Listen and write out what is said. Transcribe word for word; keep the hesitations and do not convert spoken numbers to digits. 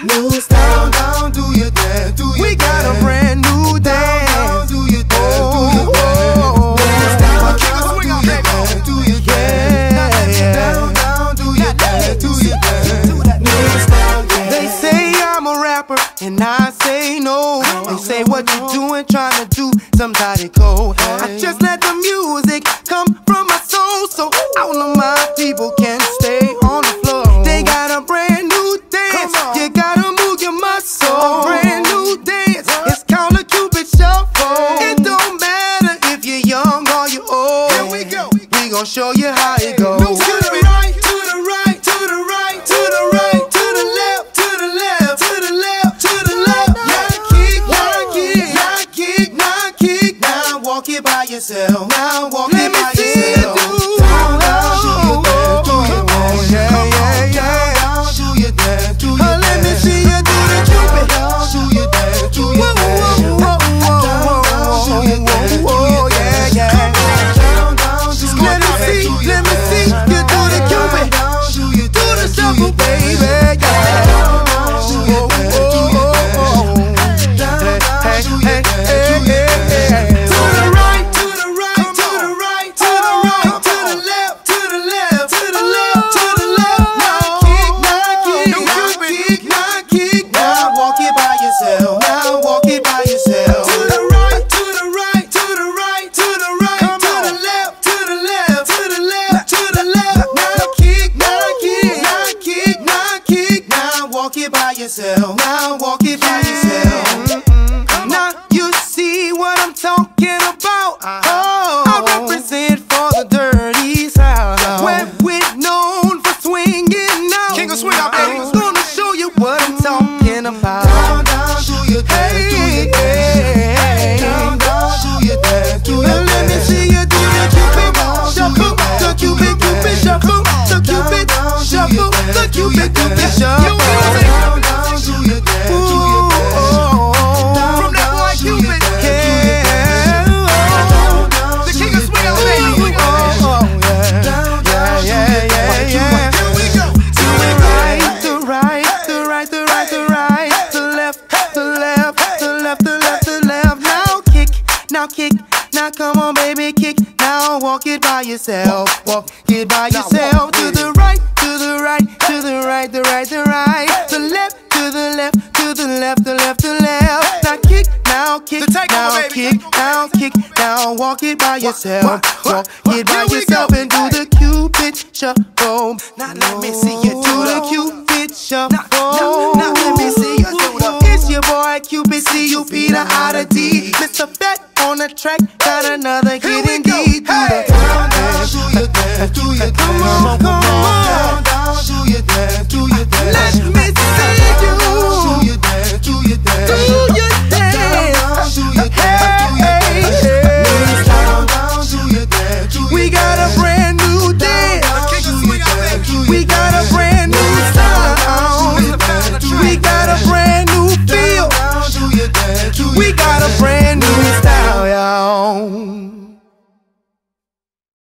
new style. Down, down, do your dance, do your dance. We got a brand new dance. Down, down, do your dance, do your dance. New style, kick a swing on that dance, do your dance. Down, down, do your dance, do your dance. New style, yeah. They say I'm a rapper, and I say no. They say what you doing, trying to do somebody cold. I just let the music come from my soul, so all of my people can stay on the floor. They got a brand new dance, you gotta move your muscle. Brand new dance, it's called a Cupid Shuffle. It don't matter if you're young or you're old. Here we go, we gon' show you how it goes. To the right, to the right, to the right, to the right, to the left, to the left, to the left, to the left. Now kick, now kick, now kick, now kick. Now walk it by yourself. Now walk it by yourself. Down, down, do your dance, do your dance. Yeah, yeah, yeah. Down, do your dance, do your dance. Let me see you do the Cupid. Down, do your dance, do your dance. Down, down, do your dance, do your dance. Yeah, yeah. Down, down, do your dance. Let me see, let me see you do the Cupid. Do the shuffle, baby. Yeah. Down, down, do your dance, do your dance. Down, down, do your dance, do your dance. To the right, to the right, to the right, to the right, to the left, to the left, to the left, to the left. Now kick, now kick, now kick, now kick. Now walk it by yourself. Now walk it by yourself. To the right, to the right, to the right, to the right, to the left, to the left, to the left, to the left. Now kick, now kick, now kick, now kick. Now walk it by yourself. Now walk it by yourself. Now you see what I'm talking about. Oh, I represent for the dirty South, where we're known for swinging now. King of swing out, baby. I'm gonna show you what I'm talking about. Down, down, do your dance, do your dance. Down, down, do your dance, do your dance. Let me see you do the Cupid Shuffle, the Cupid Cupid Shuffle, the Cupid Shuffle, the Cupid Cupid Shuffle. Down, down, do your dance, do your dance. From that boy Cupid, yeah. The king of swing out, baby. Yeah, yeah, yeah, yeah. Here we go. To the right, the right, the right, the right, the right, the left, the left, the left, the left, the left. Now kick, now kick, now come on, baby, kick. Now walk it by yourself, walk it by yourself. To the right, to the right, to the right, the right, the right, the left, to the left, to the left, the left, the left. Now kick, now kick, now kick, now kick, now walk it by yourself, walk it by yourself and do the Cupid Shuffle. Now let me see you do the Cupid Shuffle. Now let me see you do the. It's your boy Cupid, C U P, the I to D. Mister Fat on the track, got another hit indeed. Do the down, down, do your dance, do your dance. Come on, come on.